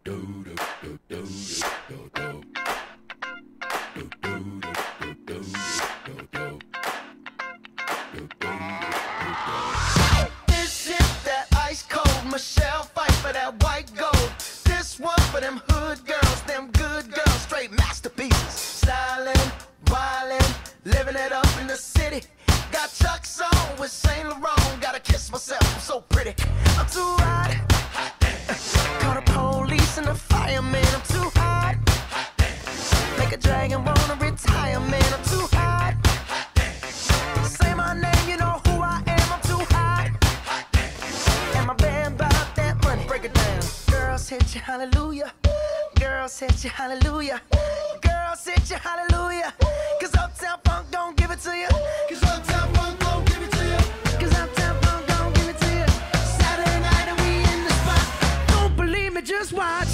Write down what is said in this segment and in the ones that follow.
This is that ice cold Michelle fight for that white gold. This one for them hood girls, them good girls, straight masterpieces. Stylin', wildin', living it up in the city. Got Chuck's on with Saint Laurent. Gotta kiss myself, I'm so pretty. I'm too hot. Call the police and the fireman. I'm too hot. Make a dragon wanna retire, man. I'm too hot. Say my name, you know who I am. I'm too hot. And my band bought that money. Break it down. Girls hit you, hallelujah. Girls hit you, hallelujah. Girls hit you, hallelujah. Cause Uptown Funk don't give it to you. Cause Uptown Funk don't give it to you. Cause Uptown Funk don't give it to you. Saturday night and we in the spot. Don't believe me, just watch.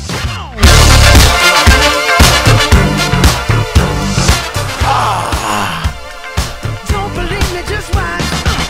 Don't believe me, just watch.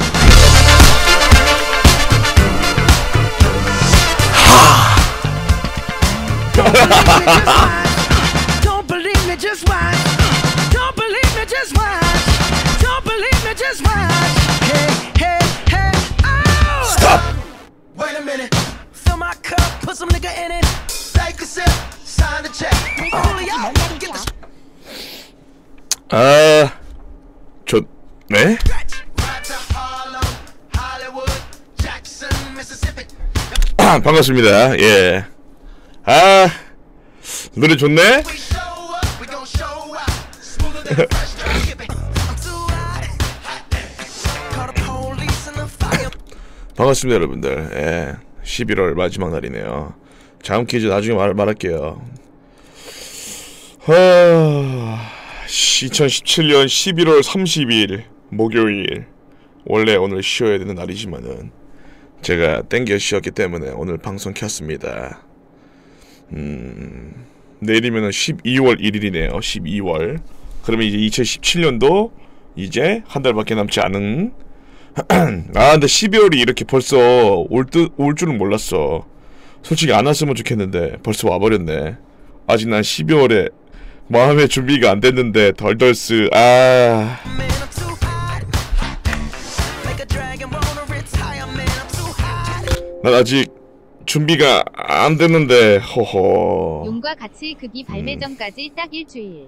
Don't believe me, just watch. Don't believe me, just watch. Don't believe me, just watch. Hey, hey, hey, oh! Stop! Wait a minute. Fill my cup, put some nigga in it. Take a sip, sign the check. Julio, get the 네? right to Harlem, Hollywood, Jackson, Mississippi. 반갑습니다. 예. 노래 좋네? We show up, we gon' show out. Smoother than fresh drop skipping. I'm too hot. Call the police and the fire. 반갑습니다, 여러분들. 예. 11월 마지막 날이네요. 다음 퀴즈 나중에 말할게요. 2017년 11월 30일 목요일. 원래 오늘 쉬어야 되는 날이지만은 제가 땡겨 쉬었기 때문에 오늘 방송 켰습니다. 내일이면은 12월 1일이네요. 12월. 그러면 이제 2017년도 이제 한 달밖에 남지 않은. 근데 12월이 이렇게 벌써 올 줄은 몰랐어. 솔직히 안 왔으면 좋겠는데 벌써 와버렸네. 아직 난 12월에 마음의 준비가 안 됐는데 덜덜스. Man, I'm too hot. Make a dragon wanna retire, man. I'm too hot. 난 아직 준비가 안 됐는데. 허허. 용과 같이 극이 발매 전까지 딱 일주일.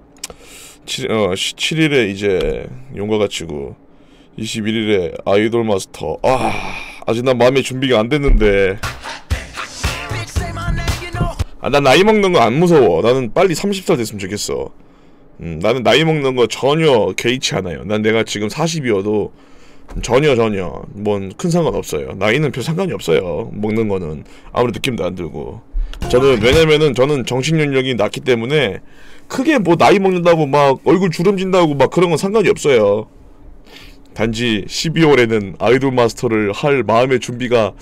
17일에 이제 용과 같이고 21일에 아이돌 마스터. 아직 난 마음의 준비가 안 됐는데. Bitch, say my name, you know. 난 나이 먹는 거 안 무서워. 나는 빨리 30살 됐으면 좋겠어. 나는 나이 먹는 거 전혀 개의치 않아요. 난 내가 지금 40이어도 전혀 뭔 큰 상관 없어요. 나이는 별 상관이 없어요. 먹는 거는 아무리 느낌도 안 들고. 저는 왜냐면은 저는 정신 연령이 낮기 때문에 크게 뭐 나이 먹는다고 막 얼굴 주름진다고 막 그런 건 상관이 없어요. 단지 12월에는 아이돌 마스터를 할 마음의 준비가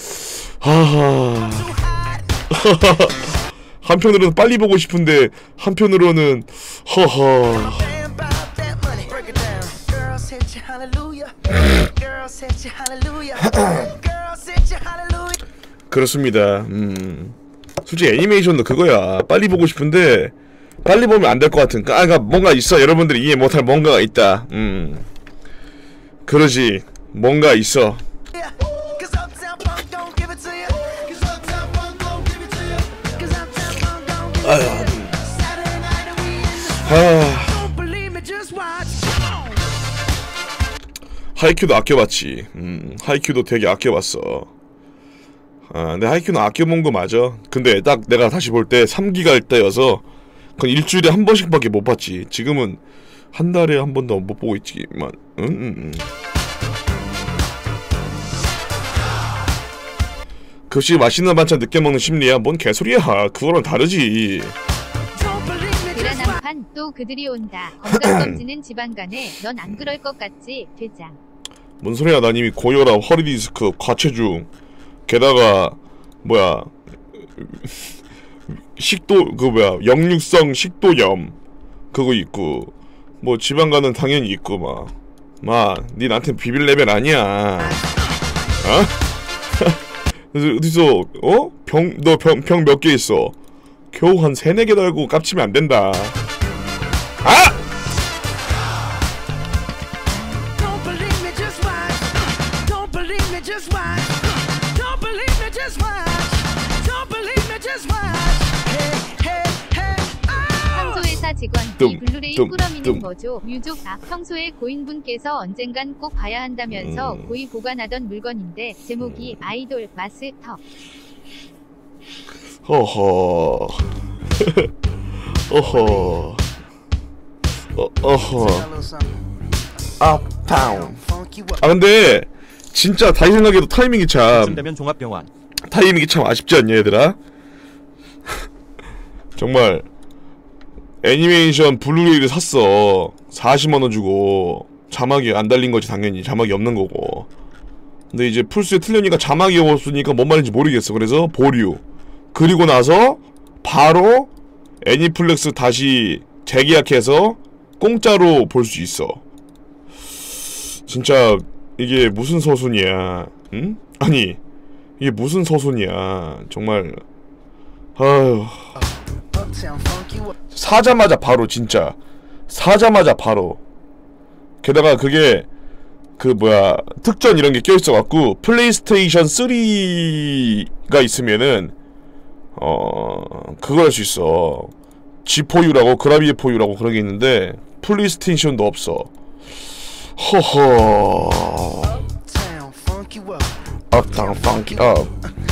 한편으로는 빨리 보고 싶은데 한편으로는 허허. Man, about that money. Break it down. Girls hit you, hallelujah. Girls hit you, hallelujah. Girls hit you, hallelujah. 그렇습니다. 솔직히 애니메이션도 그거야. 빨리 보고 싶은데 빨리 보면 안 될 것 같은. 그러니까 뭔가 있어. 여러분들이 이해 못할 뭔가가 있다. 그러지. 뭔가 있어. Yeah, 'cause Uptown Funk don't give it to you. 'Cause Uptown Funk don't give it to you. 'Cause Uptown Funk don't give it to you. Saturday night and we in the Don't believe me, just watch. 하이큐도 아껴봤지. 하이큐도 되게 아껴봤어. 근데 하이큐는 아껴본 거 맞아. 근데 딱 내가 다시 볼 때 3기가 때여서 그건 일주일에 한 번씩밖에 못 봤지. 지금은 한 달에 한 번도 못 보고 있지만. 급식 맛있는 반찬 늦게 먹는 심리야. 뭔 개소리야. 그거랑 다르지. Don't believe me, just watch. 계란한판 또 그들이 온다. 건강검진은 지방 간에 넌 안 그럴 것 같지 대장. 뭔 소리야. 난 이미 고혈압, 허리디스크, 과체중, 게다가 뭐야 식도 그 뭐야 역류성 식도염 그거 있고 뭐 지방간은 당연히 있고 니 나한테 비빌 레벨 아니야. 그래서 어디서 병 몇 개 있어? 겨우 한 3-4개 달고 깝치면 안 된다. 아! Don't believe me, just watch. Don't believe me, just watch. Don't believe me, just watch. Don't believe me, just watch. Hey, hey, hey. 평소회사 직원 뚱, 이 블루레이 뚱, 꾸러미는 뚱. 뭐죠? 유족 평소에 고인분께서 언젠간 꼭 봐야 한다면서 고이 보관하던 물건인데 제목이 아이돌 마스터. 어허. 어허. 어허. 업타운. 아 근데 진짜 다시 생각해도 타이밍이 참 되면 종합병원. 타이밍이 참 아쉽지 않냐 얘들아? 정말 애니메이션 블루레이를 샀어. 40만원 주고 자막이 안 달린 거지 당연히. 자막이 없는 거고. 근데 이제 플스에 틀려니까 자막이 없으니까 뭔 말인지 모르겠어. 그래서 보류. 그리고 나서 바로 애니플렉스 다시 재계약해서 공짜로 볼 수 있어. 진짜 이게 무슨 서순이야? 응? 아니 이게 무슨 서순이야? 정말 아휴. 사자마자 바로 진짜 사자마자 바로. 게다가 그게 그 뭐야 특전 이런 게 껴있어갖고 플레이스테이션 3가 있으면은 그걸 할 수 있어. G4U라고 그라비에4U라고 그런 게 있는데 플레이스테이션도 없어. 허허. 업타운 펑키 업.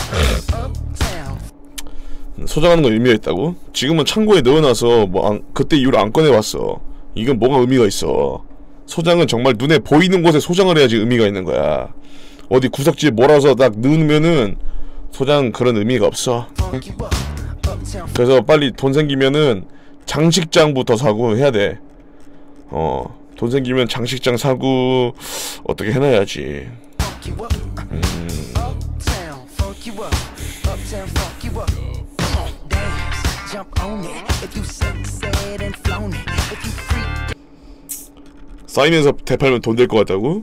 소장하는 건 의미가 있다고? 지금은 창고에 넣어놔서 뭐 그때 이후로 안 꺼내봤어. 이건 뭐가 의미가 있어. 소장은 정말 눈에 보이는 곳에 소장을 해야지 의미가 있는 거야. 어디 구석지에 몰아서 딱 넣으면은 소장 그런 의미가 없어. 그래서 빨리 돈 생기면은 장식장부터 사고 해야 돼. 돈 생기면 장식장 사고 어떻게 해놔야지. 사인해서 대팔면 돈 될 것 같다고?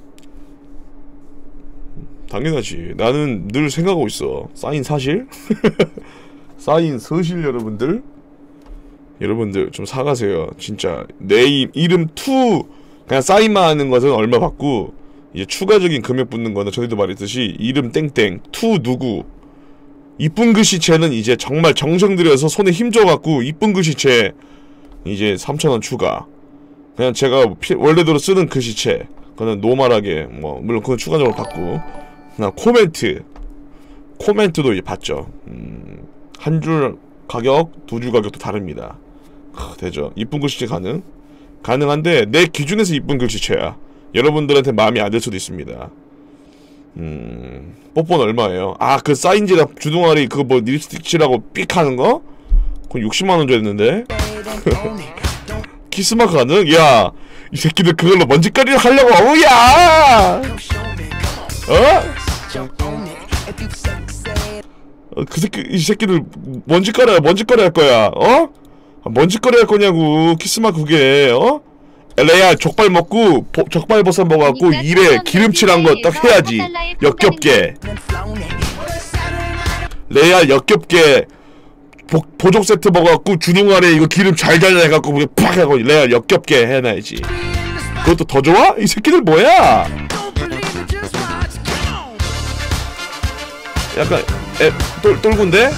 당연하지. 나는 늘 생각하고 있어. 사인 사실? 사인 서실 여러분들? 여러분들 좀 사가세요. 진짜 내 이름 투 그냥 사인만 하는 것은 얼마 받고 이제 추가적인 금액 붙는 거는 저희도 말했듯이 이름 땡땡 투 누구 이쁜 글씨체는 이제 정말 정성 들여서 손에 힘줘갖고 이쁜 글씨체 이제 3,000원 추가. 그냥 제가 원래대로 쓰는 글씨체 그거는 노멀하게 뭐 물론 그건 추가적으로 받고. 그냥 코멘트도 이제 받죠. 한 줄 가격, 2줄 가격도 다릅니다. 되죠. 이쁜 글씨체 가능한데 내 기준에서 이쁜 글씨체야. 여러분들한테 마음이 안 들 수도 있습니다. 뽀뽀는 얼마예요? 아, 그 사인지라 주둥아리 그거 뭐 립스틱칠하고 삑 하는 거? 그건 60만원 줘야 했는데. 키스마크 가능? 야, 이 새끼들 그걸로 먼지거리를 하려고. 어우야! 이 새끼들 먼지거리 할 거야. 먼지거리 할 거냐고. 키스마크 그게 레알 족발 먹고 족발버섯 먹어갖고 입에 기름칠한 거 딱 해야지. 역겹게 레알 역겹게 보족 세트 먹어갖고 주둥아래 이거 기름 잘 해갖고 팍 하고 레알 역겹게 해놔야지. 그것도 더 좋아? 이 새끼들 뭐야? 약간 똘군데?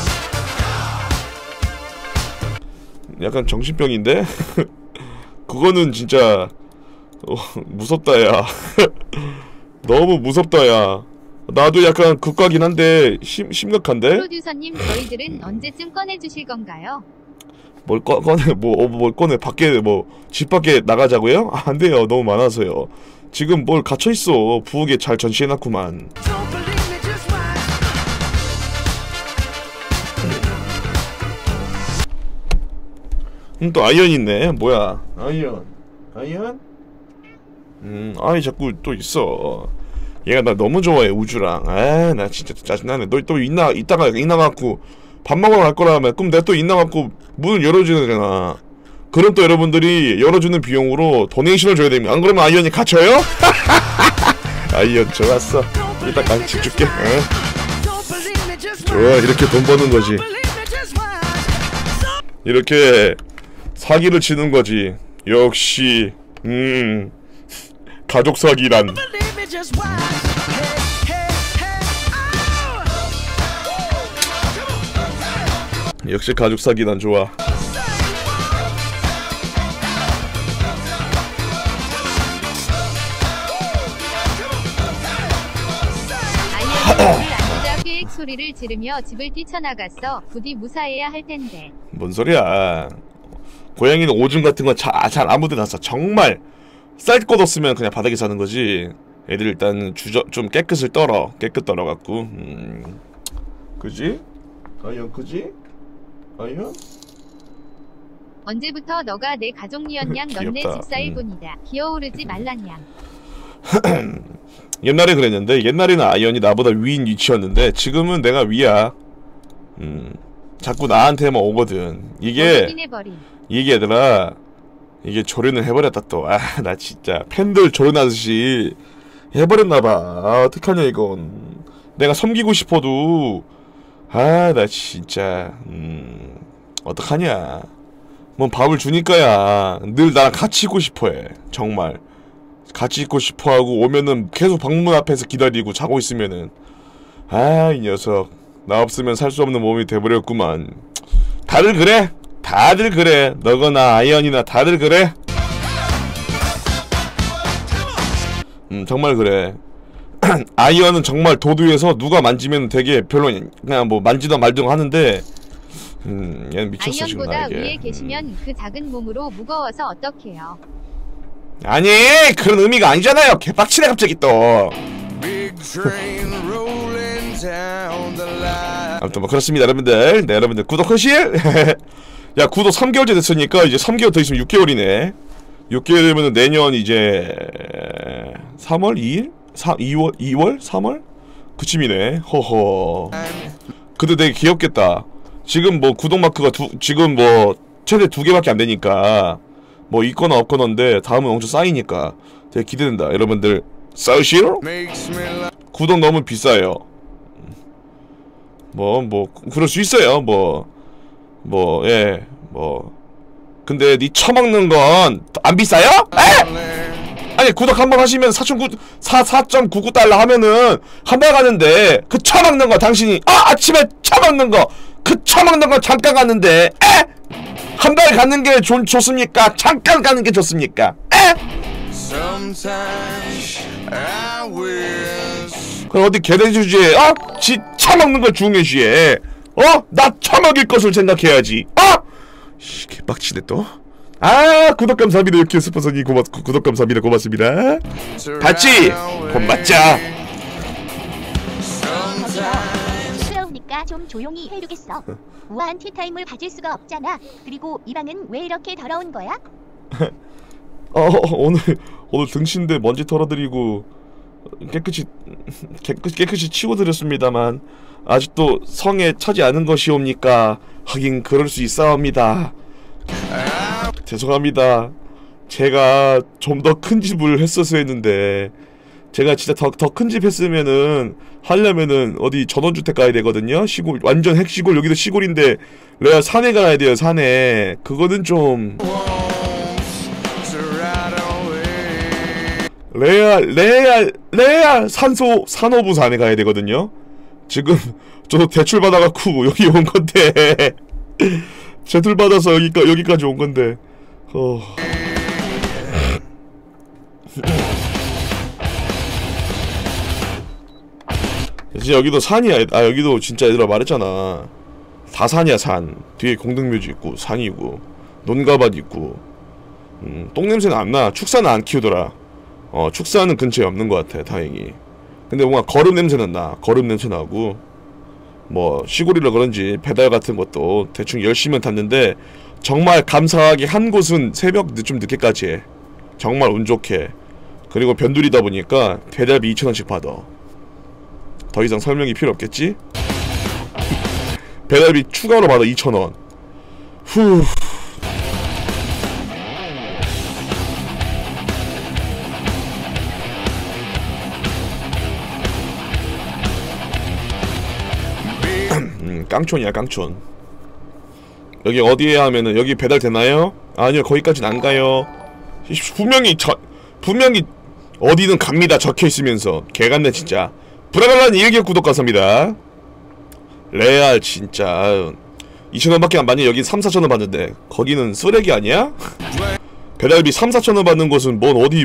약간 정신병인데? 그거는 진짜 무섭다 야. 너무 무섭다 야. 나도 약간 극과긴 한데 심각한데? 프로듀서님 저희들은 언제쯤 꺼내주실 건가요? 뭘 꺼내 뭘 꺼내. 밖에 뭐 집 밖에 나가자고요? 안 돼요. 너무 많아서요. 지금 뭘 갇혀있어. 부엌에 잘 전시해놨구만. 또 아이언 있네. 뭐야 아이언? 아이 자꾸 또 있어. 얘가 나 너무 좋아해 우주랑. 아 나 진짜 짜증나네. 너 또 이따가 인나갖고 밥 먹으러 갈 거라면 그럼 내가 또 인나갖고 문을 열어줘야 되잖아. 그럼 또 여러분들이 열어주는 비용으로 도네이션을 줘야 됩니다. 안 그러면 아이언이 갇혀요? 아이언 좋았어. 이따 간식 줄게. 좋아 이렇게 돈 버는 거지. 이렇게 사기를 치는 거지. 역시 가족 사기란. Believe me, just watch. Hey, hey, hey, 역시 가족 사기란 좋아. 아이언이 앉아 꽥 소리를 지르며 집을 뛰쳐나갔어. 부디 무사해야 할 텐데. 뭔 소리야. 고양이는 오줌 같은 건 잘 아무데나 싸. 정말 쌀 것 없으면 그냥 바닥에 사는 거지. 애들 일단 좀 깨끗을 떨어. 깨끗 떨어갖고. 그지? 아이언 그지? 아이언? 언제부터 너가 내 가족이었냥. 넌 내 귀엽다. 집사일뿐이다. 기어오르지 말란냥. 옛날에 그랬는데, 옛날에는 아이언이 나보다 위인 위치였는데 지금은 내가 위야. 자꾸 나한테만 오거든. 이게 얘들아, 이게 조련을 해버렸다 또. 아, 나 진짜 팬들 조련하듯이 해버렸나봐. 아, 어떡하냐 이건. 내가 섬기고 싶어도 아, 나 진짜 어떡하냐. 뭔 밥을 주니까야 늘 나랑 같이 있고 싶어해. 정말 같이 있고 싶어하고, 오면은 계속 방문 앞에서 기다리고 자고 있으면은 아, 이 녀석 나 없으면 살 수 없는 몸이 돼버렸구만. 다들 그래. 다들 그래. 너거나 아이언이나 다들 그래. 정말 그래. 아이언은 정말 도두에서 누가 만지면 되게 별로 그냥 뭐 만지던 말든 하는데 얘는 미쳤어 지금 아이언보다 나에게. 위에 계시면 그 작은 몸으로 무거워서 어떡해요. 아니 그런 의미가 아니잖아요. 개빡치네 갑자기 또. Big train rolling down the line. 아무튼 뭐 그렇습니다 여러분들. 네, 여러분들 구독하실? 야, 구독 3개월째 됐으니까 이제 3개월 더 있으면 6개월이네 6개월이면 내년 이제 3월 2일? 2월? 3월? 그쯤이네. 허허. 근데 되게 귀엽겠다. 지금 뭐 구독 마크가 지금 뭐 최대 2개밖에 안 되니까 뭐 있거나 없거나인데 다음은 엄청 쌓이니까 되게 기대된다. 여러분들 싸우시오? 구독 너무 비싸요. 뭐 그럴 수 있어요. 예, 근데 니 처먹는 건 안 비싸요? 에? 아니 구독 한번 하시면 4.99달러 하면은 한 달 가는데 그 처먹는 거 당신이 아침에 처먹는 거 그 처먹는 거 잠깐 갔는데 에? 한 달 가는 게 좋습니까? 잠깐 가는 게 좋습니까? 에? 그럼 어디 개돼지주의에 지 처먹는 걸 중요시해. 나 처먹일 것을 생각해야지. 씨, 개빡치네 또. 구독 감사합니다. 이렇게 스폰서님 구독 감사합니다. 고맙습니다. 봤지? 돈 받자. 시끄러우니까 좀 조용히 해주겠어. 우아한 티타임을 가질 수가 없잖아. 그리고 이 방은 왜 이렇게 더러운 거야? 오늘 등신대 먼지 털어드리고 깨끗이 치워드렸습니다만 아직도 성에 차지 않은 것이옵니까? 하긴 그럴 수 있사옵니다. 죄송합니다. 제가 좀 더 큰 집을 했어서 했는데 제가 진짜 더 큰 집 했으면은 하려면은 어디 전원주택 가야 되거든요. 시골 완전 핵시골. 여기도 시골인데 레아 산에 가야 돼요. 산에. 그거는 좀 레아 산호부 산에 가야 되거든요. 지금 저도 대출 받아갖고 여기 온 건데 대출 받아서 여기까지 온 건데 진짜 여기도 산이야. 여기도 진짜 얘들아 말했잖아. 다 산이야 산. 뒤에 공동묘지 있고 산이고 논가밭 있고. 똥냄새는 안 나. 축사는 안 키우더라. 축사는 근처에 없는 것 같아 다행히. 근데 뭔가 거름 냄새는 나. 거름 냄새 나고 뭐 시골이라 그런지 배달 같은 것도 대충 10시면 탔는데 정말 감사하게 한 곳은 새벽 좀 늦게까지 해. 정말 운 좋게. 그리고 변두리다 보니까 배달비 2,000원씩 받아. 더 이상 설명이 필요 없겠지? 배달비 추가로 받아 2,000원. 후. 깡촌이야 깡촌. 여기 어디에 하면은 여기 배달 되나요? 아니요 거기까진 안 가요. 분명히 어디든 갑니다 적혀 있으면서 개같네 진짜. 브라갈란 1개 구독 감사합니다. 레알 진짜 2,000원밖에 안 받니? 여기 3,000~4,000원 받는데 거기는 쓰레기 아니야? 배달비 3,000~4,000원 받는 곳은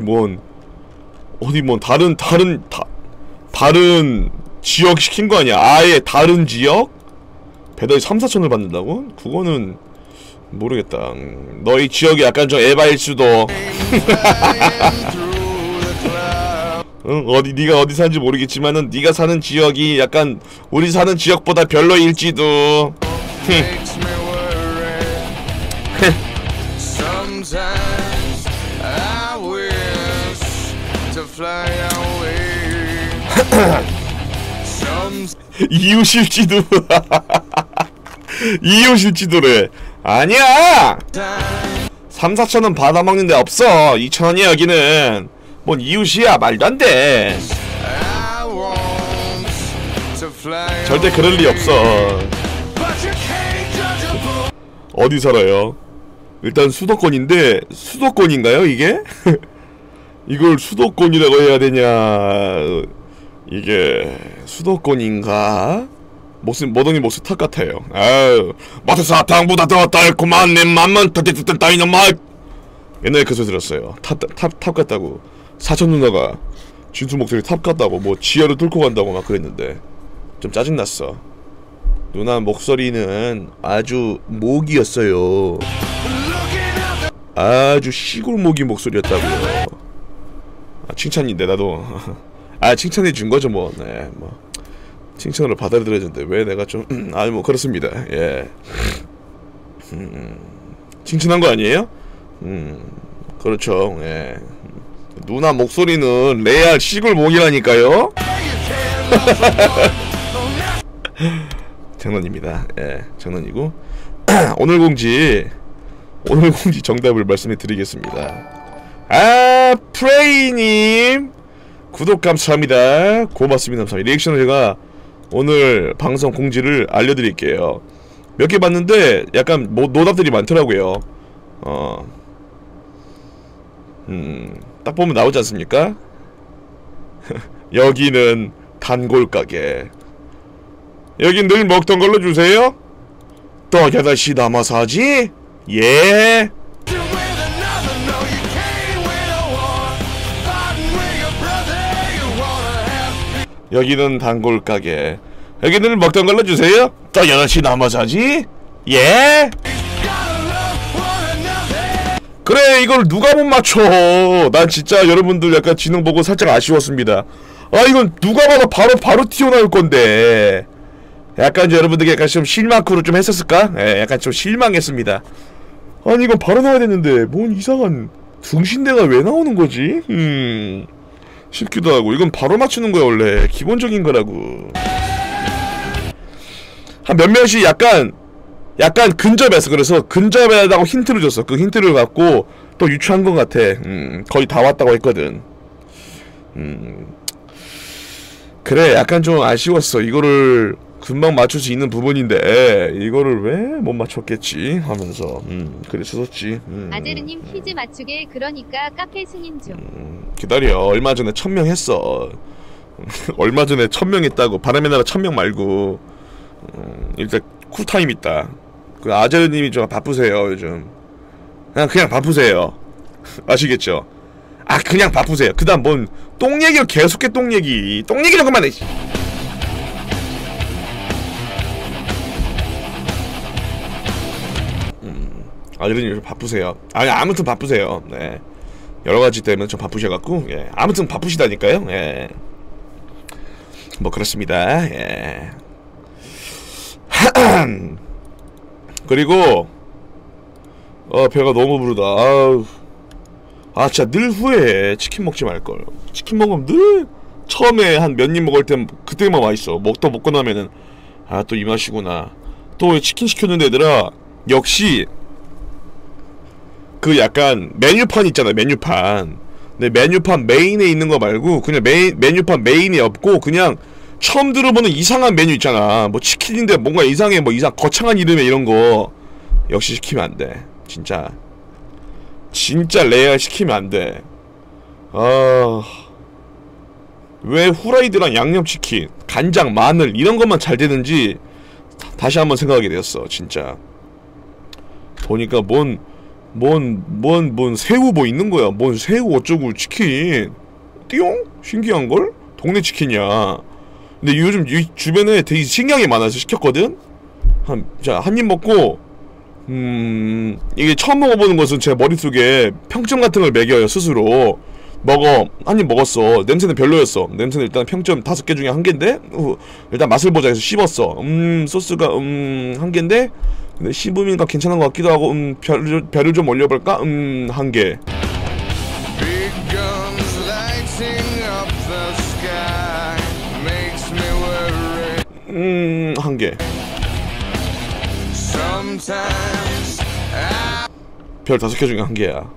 다른 지역 시킨 거 아니야? 아예 다른 지역? 배달비 3,000~4,000원 받는다고? 그거는 모르겠다. 너희 지역이 약간 좀 에바일 수도. 응, 네가 어디 사는지 모르겠지만은 네가 사는 지역이 약간 우리 사는 지역보다 별로일지도. 이웃일지도. 이웃일지도래. 아니야. 3~4,000원 받아먹는 데 없어. 2,000원이야 여기는. 뭔 이웃이야. 말도 안 돼. 절대 그럴 리 없어. 어디 살아요? 일단 수도권인데 수도권인가요 이게? 이걸 수도권이라고 해야 되냐? 이게 수도권인가? 모동이 목소리 탑 같아요. 아유, 마트 사탕보다 더 달콤한 내 맘만 터뜨뜨뜨 다이너마이트. 옛날에 그 소리 들었어요. 탑 같다고. 사촌 누나가 진수 목소리 탑 같다고 뭐 지하를 뚫고 간다고 막 그랬는데 좀 짜증났어. 누나 목소리는 아주 모기였어요. 아주 시골 모기 목소리였다고요. 아, 칭찬인데 나도 아 칭찬해 준 거죠 뭐. 네, 뭐 칭찬으로 받아들여야 되는데 왜 내가 좀 아니 뭐 그렇습니다. 예. 칭찬한 거 아니에요? 그렇죠. 예. 누나 목소리는 레알 시골 모기라니까요. 장난입니다. 예, 장난이고. 오늘 공지 정답을 말씀해 드리겠습니다. 아, 프레이님 구독 감사합니다. 고맙습니다. 감사합니다. 리액션을 제가 오늘 방송 공지를 알려드릴게요. 몇 개 봤는데 약간 뭐 노답들이 많더라고요. 딱 보면 나오지 않습니까? 여기는 단골 가게. 여긴 늘 먹던 걸로 주세요? 또 8시 남아서 하지? 예. 여기는 단골 가게. 여기 늘 먹던 걸로 주세요? 또 8시 남아서 하지? 예. 그래 이걸 누가 못 맞춰. 난 진짜 여러분들 약간 지능 보고 살짝 아쉬웠습니다. 아 이건 누가 봐도 바로 튀어나올 건데 약간 여러분들께 약간 좀 실망크로 좀 했었을까? 예, 약간 좀 실망했습니다. 아니 이건 바로 나와야 되는데 뭔 이상한 등신대가 왜 나오는 거지? 싶기도 하고. 이건 바로 맞추는 거야 원래 기본적인 거라고. 한 몇몇이 약간 근접했어. 그래서 근접하다고 힌트를 줬어. 그 힌트를 갖고 또 유추한 것 같아. 거의 다 왔다고 했거든. 그래 약간 좀 아쉬웠어. 이거를 금방 맞출 수 있는 부분인데 이거를 왜 못 맞췄겠지 하면서 그랬었지. 아제르님 퀴즈 맞추게. 그러니까 카페 승인 중. 기다려. 얼마 전에 1000명 했어. 얼마 전에 1000명 했다고. 바람의 나라 1000명 말고. 일단 쿨타임 있다. 그 아제르님이 좀 바쁘세요 요즘. 그냥 바쁘세요. 아시겠죠? 아 그냥 바쁘세요. 그 다음 뭔 똥얘기를 계속해. 똥얘기 좀 그만해. 아제르님 요즘 바쁘세요. 아니 아무튼 바쁘세요. 네 여러가지 때문에 좀 바쁘셔갖고 예 아무튼 바쁘시다니까요. 예 뭐 그렇습니다. 예 그리고 배가 너무 부르다. 아 진짜 늘 후회해. 치킨 먹지 말걸. 치킨 먹으면 늘 처음에 한 몇 입 먹을 땐 그때만 맛있어. 먹고 나면은 아 또 이 맛이구나. 또 치킨 시켰는데 얘들아 역시 그 약간 메뉴판 있잖아. 메뉴판. 근데 메뉴판 메인에 있는 거 말고 그냥 메뉴판 메인이 없고 그냥 처음 들어보는 이상한 메뉴 있잖아. 뭐 치킨인데 뭔가 이상해. 뭐 거창한 이름의 이런 거. 역시 시키면 안돼. 진짜 레알 시키면 안돼. 왜 후라이드랑 양념치킨, 간장, 마늘 이런 것만 잘 되는지 다시 한번 생각하게 되었어. 진짜 보니까 뭔 새우 뭐 있는 거야. 뭔 새우 어쩌고 치킨 띠용? 신기한걸? 동네 치킨이야. 근데 요즘 이 주변에 되게 신기한 게 많아서 시켰거든? 한 입 먹고 이게 처음 먹어보는 것은 제 머릿속에 평점 같은 걸 매겨요. 스스로 한 입 먹었어. 냄새는 별로였어. 냄새는 일단 평점 5개 중에 1개인데 일단 맛을 보자 해서 씹었어. 소스가 1개인데 근데 씹으니까 괜찮은 것 같기도 하고 별을 좀 올려볼까? 1개. Big guns lighting up the sky makes me worry. 1개. Sometimes 별 5개 중에 1개야.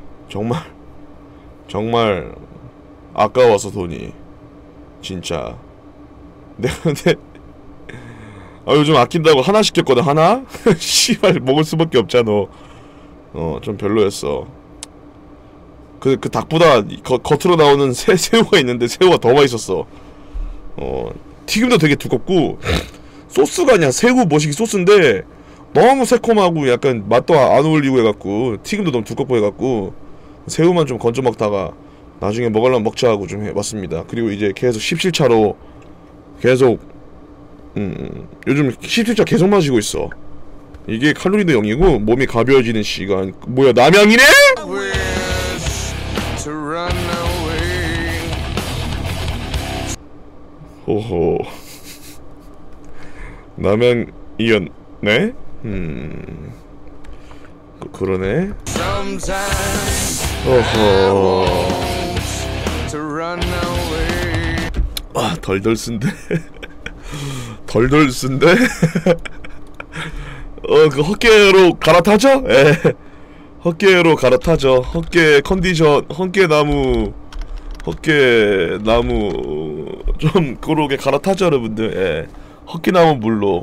정말 아까워서 돈이 진짜. 내가 근데 요즘 아낀다고 하나 시켰거든. 하나? 씨발 먹을 수밖에 없잖아. 좀 별로였어. 그 닭보다 겉으로 나오는 새우가 있는데 새우가 더 맛있었어. 튀김도 되게 두껍고 소스가 그냥 새우 머시기 소스인데 너무 새콤하고 약간 맛도 안 어울리고 해갖고 튀김도 너무 두껍고 해갖고 새우만 좀 건져 먹다가 나중에 먹으려면 먹자 하고 좀 해봤습니다. 그리고 이제 계속 17차로 계속 요즘 17차 계속 마시고 있어. 이게 칼로리도 0이고 몸이 가벼워지는 시간. 뭐야 남양이네? wish to run away. 호호. 남양이었네? 그러네. Sometimes 어허. to run away. 덜덜 쓴데. 덜덜 쓴데. 그 헛개로 갈아타죠? 예. 헛개로 갈아타죠. 헛개 컨디션, 헛개나무 좀 그러게 갈아타죠, 여러분들. 예. 헛개나무 물로.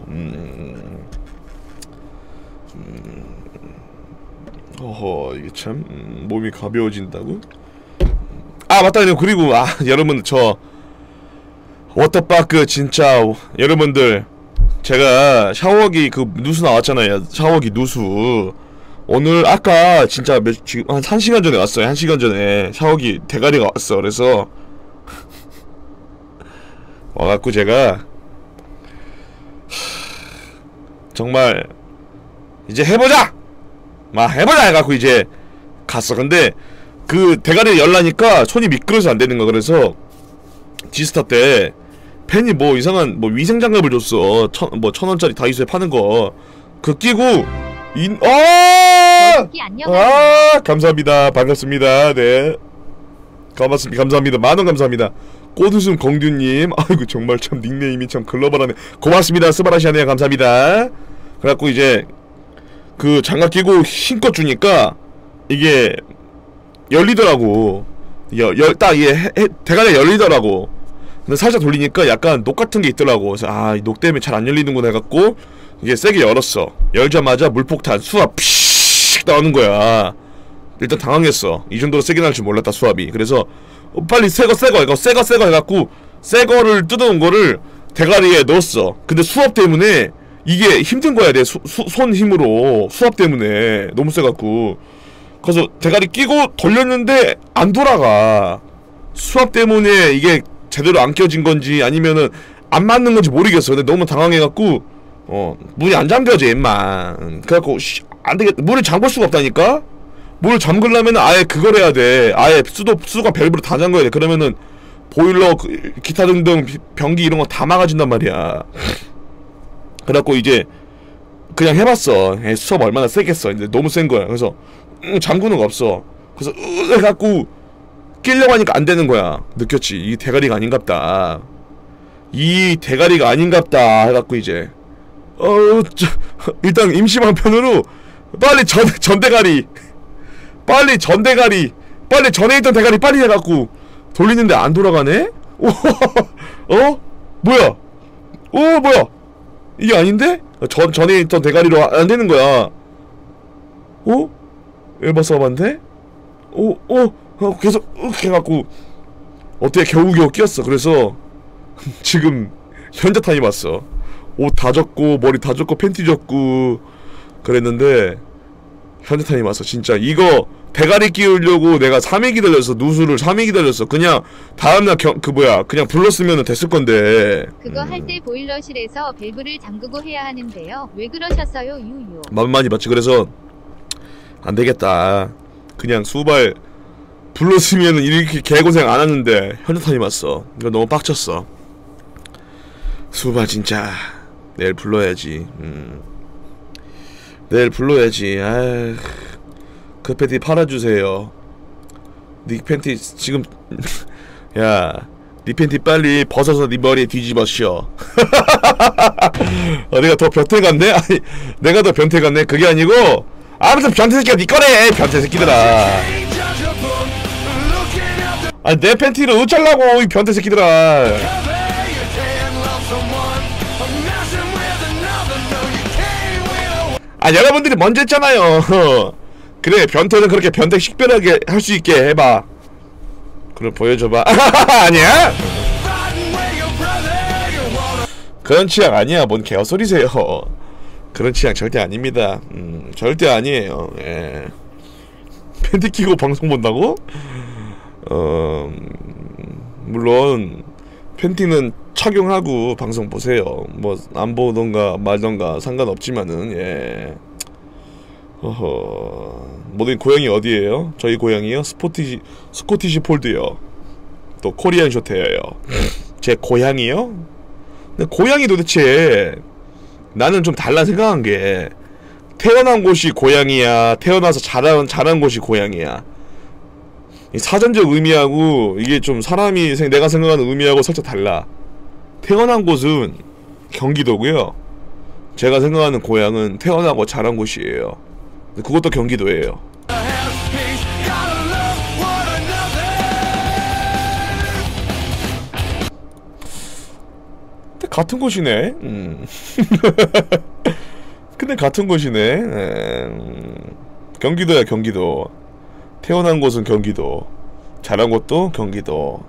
어허, 이게 참 몸이 가벼워진다고? 맞다. 그리고 여러분 저 워터파크 진짜 여러분들 제가 샤워기 그 누수 나왔잖아요. 샤워기 누수 오늘 아까 진짜 지금 한 1시간 전에 왔어요. 1시간 전에 샤워기 대가리가 왔어. 그래서 와갖고 제가 정말 이제 해보자 해갖고 이제 갔어. 근데 그 대가리를 열라니까 손이 미끄러져서 안 되는 거. 그래서 지스타 때 팬이 뭐 이상한 뭐 위생장갑을 줬어. 1,000원짜리 다이소에 파는 거. 그 끼고 감사합니다. 반갑습니다. 네. 감사합니다. 만원 감사합니다. 꽃웃음 공듀님. 아이고 정말 참 닉네임이 참 글로벌하네. 고맙습니다. 스바라시아네요. 감사합니다. 그래갖고 이제 그 장갑 끼고 힘껏 주니까 이게 열리더라고. 딱 이게 대가리가 열리더라고. 근데 살짝 돌리니까 약간 녹 같은 게 있더라고. 그래서 이 녹 때문에 잘 안 열리는구나 해갖고 이게 세게 열었어. 열자마자 물폭탄 수압 피익 나오는 거야. 일단 당황했어. 이 정도로 세게 날 줄 몰랐다 수압이. 그래서 빨리 새거 해갖고 새거를 뜯어놓은 거를 대가리에 넣었어. 근데 수압 때문에 이게 힘든 거야. 내 손 힘으로 수압 때문에 너무 세갖고. 그래서 대가리 끼고 돌렸는데 안 돌아가. 수압 때문에 이게 제대로 안 껴진 건지 아니면은 안 맞는 건지 모르겠어. 근데 너무 당황해갖고 문이 안 잠겨져 임마. 그래갖고 안 되겠다. 문을 잠글 수가 없다니까. 문을 잠글려면은 아예 그걸 해야 돼. 아예 수도가 밸브로 다 잠궈야 돼. 그러면은 보일러 기타 등등 변기 이런 거 다 막아진단 말이야. 그래갖고 이제 그냥 해봤어. 수압 얼마나 세겠어. 근데 너무 센 거야. 그래서 잠그는 거 없어. 그래서 해갖고 끼려고 하니까 안 되는 거야. 느꼈지. 이 대가리가 아닌갑다. 이 대가리가 아닌갑다. 해갖고 이제 일단 임시방편으로 빨리 전대가리 빨리 전에 있던 대가리 빨리 해갖고 돌리는데 안 돌아가네? 뭐야? 뭐야? 이게 아닌데? 전에 있던 대가리로 안 되는 거야. 엘바 서버인데? 계속 해갖고 어떻게 겨우겨우 끼었어. 그래서 지금 현자탄이 왔어. 옷 다 젖고 머리 다 젖고 팬티 젖고 그랬는데 현자탄이 왔어. 진짜 이거 대가리 끼우려고 내가 3일 기다렸어. 누수를 3일 기다렸어. 그냥 다음날 그냥 불렀으면 됐을 건데. 그거 할 때 보일러실에서 밸브를 잠그고 해야 하는데요. 왜 그러셨어요, 유유? 많이 봤지. 그래서 안 되겠다. 그냥 수발 불렀으면 이렇게 개고생 안 하는데 현자탄이 왔어. 이거 너무 빡쳤어. 수발 진짜 내일 불러야지. 내일 불러야지. 그 팬티 팔아주세요. 니 팬티 지금 야, 니 팬티 빨리 벗어서 니 머리에 뒤집어 씌워. 내가 더 변태 같네? 아니, 내가 더 변태 같네? 그게 아니고 아무튼 변태 새끼가 니 거래. 변태 새끼들아. 아니 내 팬티를 어쩌려고 이 변태 새끼들아. 아, 여러분들이 먼저 했잖아요. 그래, 변태는 그렇게 변태 식별하게 할 수 있게 해봐. 그럼 보여줘봐. 아니야? 그런 취향 아니야. 뭔 개소리세요. 그런 취향 절대 아닙니다. 절대 아니에요. 예. 팬티 끼고 방송 본다고? 물론 팬티는 착용하고 방송 보세요. 뭐 안 보던가 말던가 상관없지만은 예. 모든 고향이 어디예요? 저희 고향이요? 스코티시 폴드요. 또 코리안 쇼테예요. 제 고향이요? 근데 고향이 도대체 나는 좀 달라 생각한 게 태어난 곳이 고향이야, 태어나서 자란 곳이 고향이야. 이 사전적 의미하고 이게 좀 사람이 내가 생각하는 의미하고 살짝 달라. 태어난 곳은 경기도고요. 제가 생각하는 고향은 태어나고 자란 곳이에요. 그것도 경기도예요. 근데 같은 곳이네. 근데 같은 곳이네. 경기도야 경기도. 태어난 곳은 경기도, 자란 곳도 경기도.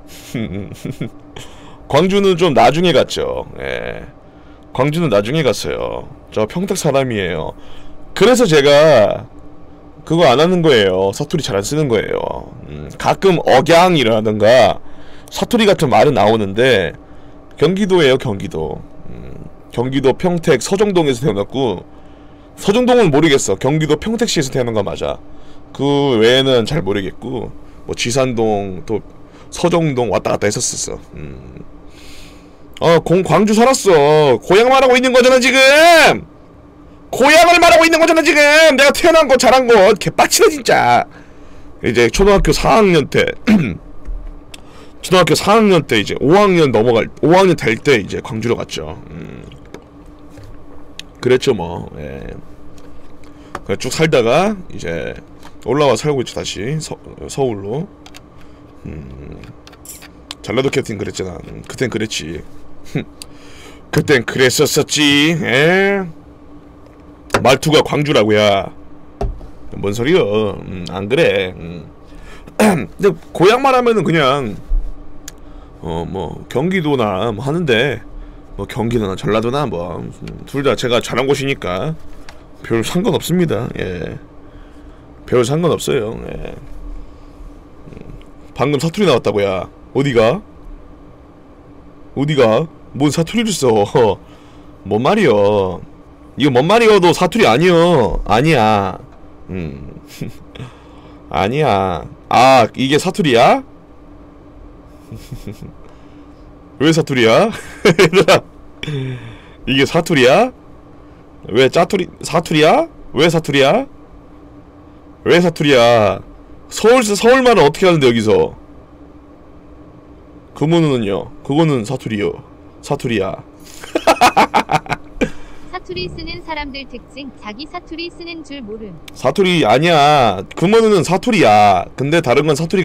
광주는 좀 나중에 갔죠. 예. 광주는 나중에 갔어요. 저 평택 사람이에요. 그래서 제가 그거 안 하는 거예요. 사투리 잘 안 쓰는 거예요. 가끔 억양이라든가 사투리 같은 말은 나오는데 경기도예요, 경기도. 경기도 평택 서정동에서 태어났고, 서정동은 모르겠어. 경기도 평택시에서 태어난 거 맞아. 그 외에는 잘 모르겠고, 뭐 지산동 또 서정동 왔다 갔다 했었어. 광주 살았어. 고향 말하고 있는 거잖아 지금. 고향을 말하고 있는 거잖아 지금. 내가 태어난 곳 자란 곳 개빡치네 진짜. 이제 초등학교 4학년 때 초등학교 4학년 때 이제 5학년 될 때 이제 광주로 갔죠. 그랬죠 뭐. 예. 그래 쭉 살다가 이제 올라와 살고 있죠 다시 서울로. 전라도 캡틴 그랬잖아. 그땐 그랬지. 그땐 그랬었었지. 에? 말투가 광주라고야. 뭔 소리여? 안 그래. 근데 고향만 하면은 그냥 뭐 경기도나 뭐 하는데, 뭐 경기도나 전라도나 뭐 둘 다 제가 자란 곳이니까 별 상관없습니다. 예. 별 상관없어요. 예. 방금 사투리 나왔다고야. 어디가? 뭔 사투리를 써? 뭔 말이여? 이거 뭔 말이여도 사투리 아니여. 아니야. 아니야. 아, 이게 사투리야? 왜 사투리야? 얘들아, 이게 사투리야? 왜 사투리야? 왜 사투리야? 왜 사투리야? 서울 말은 어떻게 하는데 여기서? 그거는요. 그거는 사투리요. 사투리야. 사투리 쓰는 사람들 특징, 자기 사투리 쓰는 줄 모름. 사투리 아니야. 그거는 사투리야. 근데 다른 건 사투리